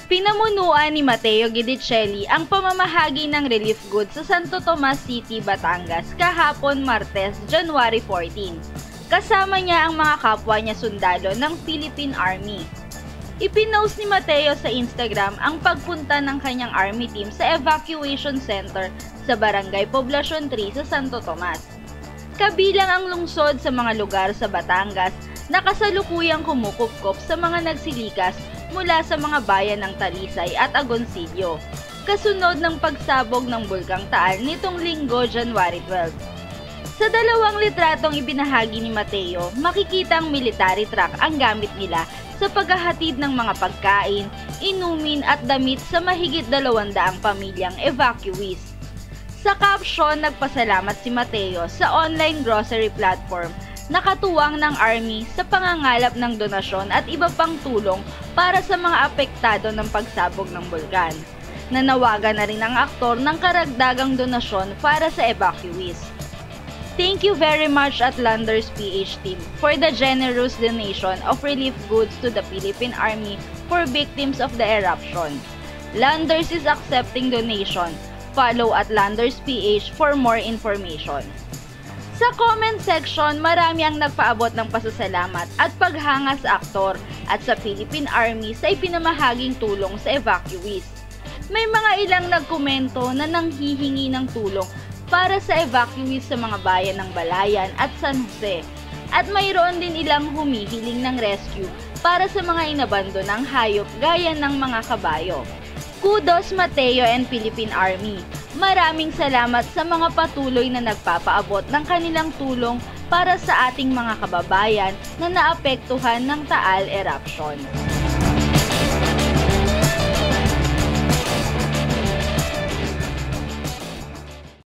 Pinamunuan ni Mateo Guidicelli ang pamamahagi ng relief goods sa Santo Tomas City, Batangas kahapon Martes, January 14. Kasama niya ang mga kapwa niya sundalo ng Philippine Army. Ipinost ni Mateo sa Instagram ang pagpunta ng kanyang army team sa evacuation center sa Barangay Poblacion 3 sa Santo Tomas. Kabilang ang lungsod sa mga lugar sa Batangas na kasalukuyang kumukupkop sa mga nagsilikas mula sa mga bayan ng Talisay at Agoncillo, kasunod ng pagsabog ng Bulkang Taal nitong Linggo, January 12. Sa dalawang litratong ibinahagi ni Mateo, makikitang military truck ang gamit nila sa paghahatid ng mga pagkain, inumin at damit sa mahigit 200 pamilyang evacuees. Sa caption, nagpasalamat si Mateo sa online grocery platform na katuwang ng Army sa pangangalap ng donasyon at iba pang tulong para sa mga apektado ng pagsabog ng bulkan. Nanawagan na rin ang aktor ng karagdagang donasyon para sa evacuees. Thank you very much at Landers PH team for the generous donation of relief goods to the Philippine Army for victims of the eruption. Landers is accepting donation. Follow at Landers PH for more information. Sa comment section, marami ang nagpaabot ng pasasalamat at paghanga sa aktor at sa Philippine Army sa ipinamahaging tulong sa evacuees. May mga ilang nagkomento na nanghihingi ng tulong para sa evacuees sa mga bayan ng Balayan at San Jose. At mayroon din ilang humihiling ng rescue para sa mga inabandonang hayop gaya ng mga kabayo. Kudos Mateo and Philippine Army! Maraming salamat sa mga patuloy na nagpapaabot ng kanilang tulong para sa ating mga kababayan na naapektuhan ng Taal eruption.